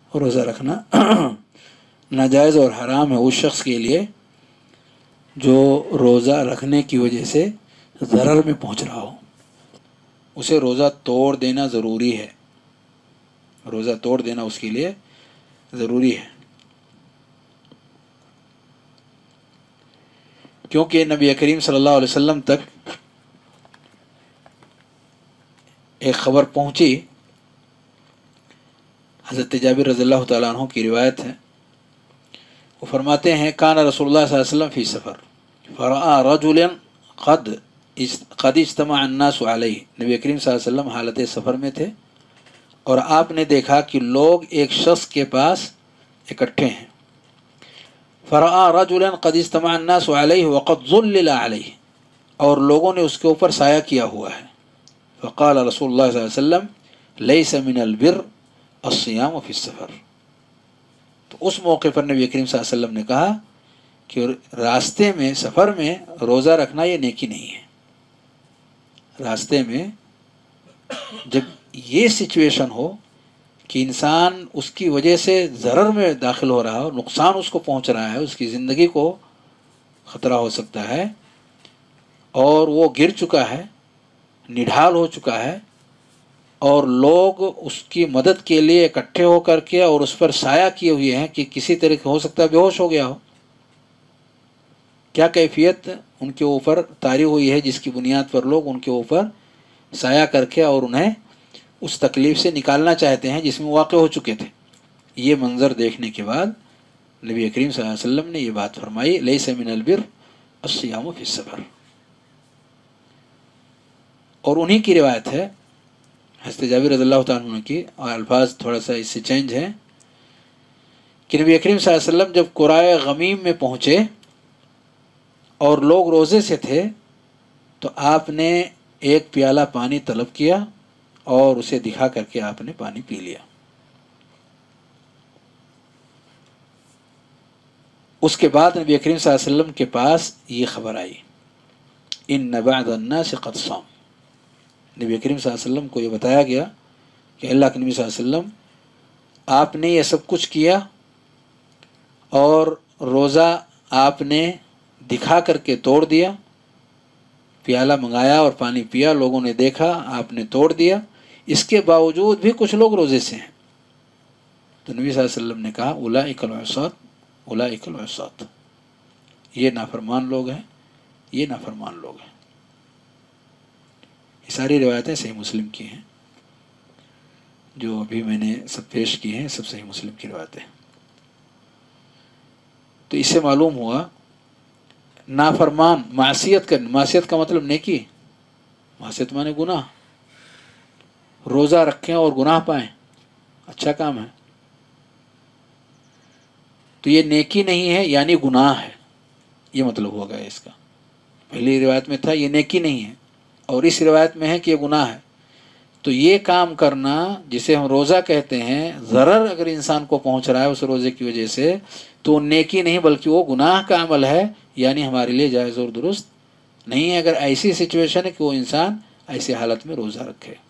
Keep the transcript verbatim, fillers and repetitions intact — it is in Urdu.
روزہ رکھنا ناجائز اور حرام ہے اس شخص کے لیے جو روزہ رکھنے کی وجہ سے ضرر میں پہنچ رہا ہو، اسے روزہ توڑ دینا ضروری ہے، روزہ توڑ دینا اس کے لیے ضروری ہے، کیونکہ نبی کریم صلی اللہ علیہ وسلم تک ایک خبر پہنچی، حضرت جابر رضی اللہ تعالیٰ عنہ کی روایت ہے، وہ فرماتے ہیں کان رسول اللہ صلی اللہ علیہ وسلم فی سفر فرآ رجلا قد قد اجتمع الناس علیہ، نبی کریم صلی اللہ علیہ وسلم حالت سفر میں تھے اور آپ نے دیکھا کہ لوگ ایک شخص کے پاس اکٹھے ہیں، فرآ رجلا قد اجتمع الناس علیہ وقد ظلل علیہ، اور لوگوں نے اس کے اوپر سایہ کیا ہوا ہے، فقال رسول اللہ صلی اللہ علیہ وسلم لیس من البر الصیام فی السفر، تو اس موقع پر نبی کریم صلی اللہ علیہ وسلم نے کہا کہ راستے میں سفر میں روزہ رکھنا یہ نیکی نہیں ہے۔ راستے میں جب یہ سچویشن ہو کہ انسان اس کی وجہ سے ضرر میں داخل ہو رہا ہو، نقصان اس کو پہنچ رہا ہے، اس کی زندگی کو خطرہ ہو سکتا ہے اور وہ گر چکا ہے، نڈھال ہو چکا ہے، اور لوگ اس کی مدد کے لیے اکٹھے ہو کر کے اور اس پر سایہ کیے ہوئے ہیں کہ کسی طریقے ہو سکتا ہے بے ہوش ہو گیا ہو، کیا کیفیت ان کے اوپر طاری ہوئی ہے جس کی بنیاد پر لوگ ان کے اوپر سایہ کر کے اور انہیں اس تکلیف سے نکالنا چاہتے ہیں جس میں واقع ہو چکے تھے۔ یہ منظر دیکھنے کے بعد نبی کریم صلی اللہ علیہ وسلم نے یہ بات فرمائی لیس من البر الصیام فی السفر، اور انہی کی روایت ہے حضرت جابر رضی اللہ تعالیٰ عنہ کی، اور الفاظ تھوڑا سا اس سے چینج ہیں، کہ نبی کریم صلی اللہ علیہ وسلم جب قرائے غمیم میں پہنچے اور لوگ روزے سے تھے تو آپ نے ایک پیالہ پانی طلب کیا اور اسے دکھا کر کے آپ نے پانی پی لیا۔ اس کے بعد نبی کریم صلی اللہ علیہ وسلم کے پاس یہ خبر آئی ان بعض الناس قد صام، نبی کریم صلی اللہ علیہ وسلم کو یہ بتایا گیا کہ اللہ کے نبی صلی اللہ علیہ وسلم آپ نے یہ سب کچھ کیا اور روزہ آپ نے دکھا کر کے توڑ دیا، پیالہ منگایا اور پانی پیا، لوگوں نے دیکھا آپ نے توڑ دیا، اس کے باوجود بھی کچھ لوگ روزے سے ہیں۔ تو نبی صلی اللہ علیہ وسلم نے کہا اولئک العصاۃ اولئک العصاۃ، یہ نافرمان لوگ ہیں، یہ نافرمان لوگ ہیں۔ یہ ساری روایتیں صحیح مسلم کی ہیں، جو ابھی میں نے سب پیش کی ہیں سب صحیح مسلم کی روایتیں۔ تو اس سے معلوم ہوا نافرمان معصیت کر، معصیت کا مطلب نیکی، معصیت مانے گناہ، روزہ رکھیں اور گناہ پائیں اچھا کام ہے، تو یہ نیکی نہیں ہے یعنی گناہ ہے، یہ مطلب ہو گیا اس کا۔ پہلی روایت میں تھا یہ نیکی نہیں ہے اور اس روایت میں ہے کہ یہ گناہ ہے، تو یہ کام کرنا جسے ہم روزہ کہتے ہیں، ضرر اگر انسان کو پہنچ رہا ہے اس روزے کی وجہ سے تو نیکی نہیں بلکہ وہ گناہ کا عمل ہے، یعنی ہمارے لیے جائز اور درست نہیں ہے اگر ایسی سچویشن ہے کہ وہ انسان ایسی حالت میں روزہ رکھے۔